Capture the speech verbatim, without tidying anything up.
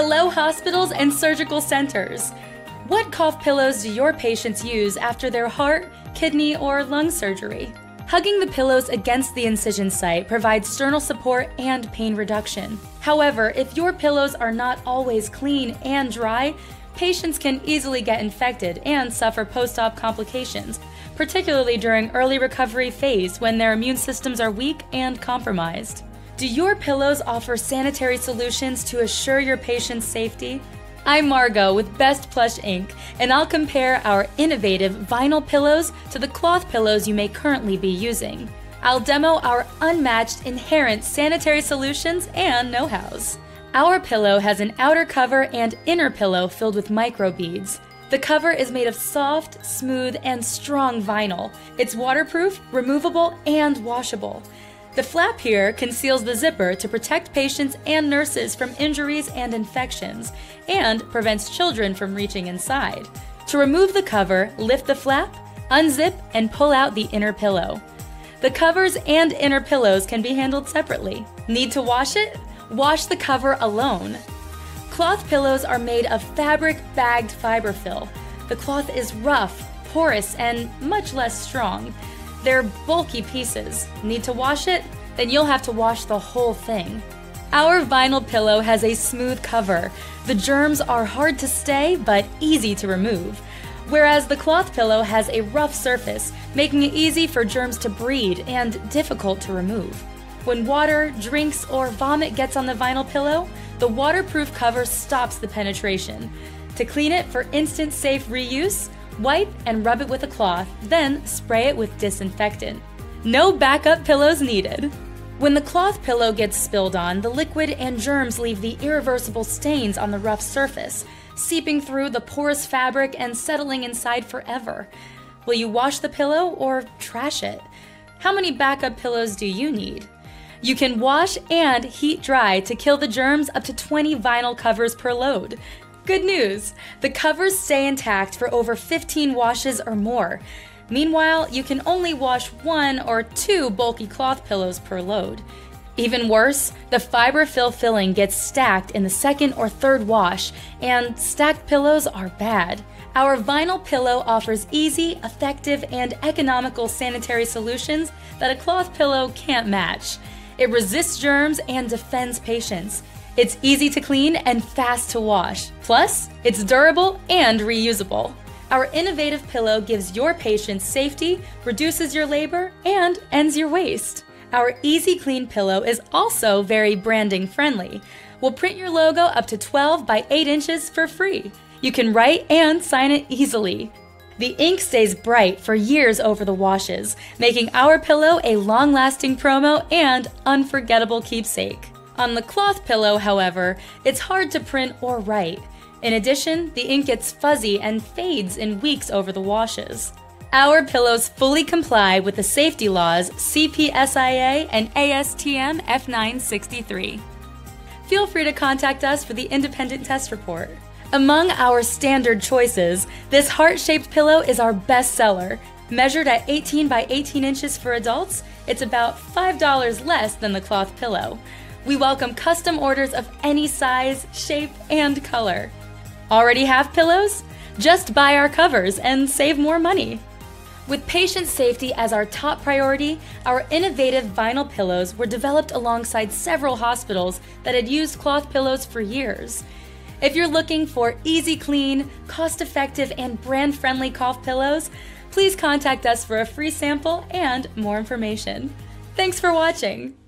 Hello, hospitals and surgical centers. What cough pillows do your patients use after their heart, kidney, or lung surgery? Hugging the pillows against the incision site provides sternal support and pain reduction. However, if your pillows are not always clean and dry, patients can easily get infected and suffer post-op complications, particularly during early recovery phase when their immune systems are weak and compromised. Do your pillows offer sanitary solutions to assure your patient's safety? I'm Margot with Best Plush Incorporated, and I'll compare our innovative vinyl pillows to the cloth pillows you may currently be using. I'll demo our unmatched inherent sanitary solutions and know-hows. Our pillow has an outer cover and inner pillow filled with microbeads. The cover is made of soft, smooth, and strong vinyl. It's waterproof, removable, and washable. The flap here conceals the zipper to protect patients and nurses from injuries and infections, and prevents children from reaching inside. To remove the cover, lift the flap, unzip, and pull out the inner pillow. The covers and inner pillows can be handled separately. Need to wash it? Wash the cover alone. Cloth pillows are made of fabric-bagged fiberfill. The cloth is rough, porous, and much less strong. They're bulky pieces. Need to wash it? Then you'll have to wash the whole thing. Our vinyl pillow has a smooth cover. The germs are hard to stay, but easy to remove. Whereas the cloth pillow has a rough surface, making it easy for germs to breed and difficult to remove. When water, drinks, or vomit gets on the vinyl pillow, the waterproof cover stops the penetration. To clean it for instant safe reuse, wipe and rub it with a cloth, then spray it with disinfectant. No backup pillows needed. When the cloth pillow gets spilled on, the liquid and germs leave the irreversible stains on the rough surface, seeping through the porous fabric and settling inside forever. Will you wash the pillow or trash it? How many backup pillows do you need? You can wash and heat dry to kill the germs up to twenty vinyl covers per load. Good news! The covers stay intact for over fifteen washes or more. Meanwhile, you can only wash one or two bulky cloth pillows per load. Even worse, the fiberfill filling gets stacked in the second or third wash, and stacked pillows are bad. Our vinyl pillow offers easy, effective, and economical sanitary solutions that a cloth pillow can't match. It resists germs and defends patients. It's easy to clean and fast to wash. Plus, it's durable and reusable. Our innovative pillow gives your patients safety, reduces your labor, and ends your waste. Our Easy Clean pillow is also very branding friendly. We'll print your logo up to twelve by eight inches for free. You can write and sign it easily. The ink stays bright for years over the washes, making our pillow a long-lasting promo and unforgettable keepsake. On the cloth pillow, however, it's hard to print or write. In addition, the ink gets fuzzy and fades in weeks over the washes. Our pillows fully comply with the safety laws C P S I A and A S T M F nine sixty-three. Feel free to contact us for the independent test report. Among our standard choices, this heart-shaped pillow is our best seller. Measured at eighteen by eighteen inches for adults, it's about five dollars less than the cloth pillow. We welcome custom orders of any size, shape, and color. Already have pillows? Just buy our covers and save more money. With patient safety as our top priority, our innovative vinyl pillows were developed alongside several hospitals that had used cloth pillows for years. If you're looking for easy clean, cost-effective, and brand-friendly cough pillows, please contact us for a free sample and more information. Thanks for watching!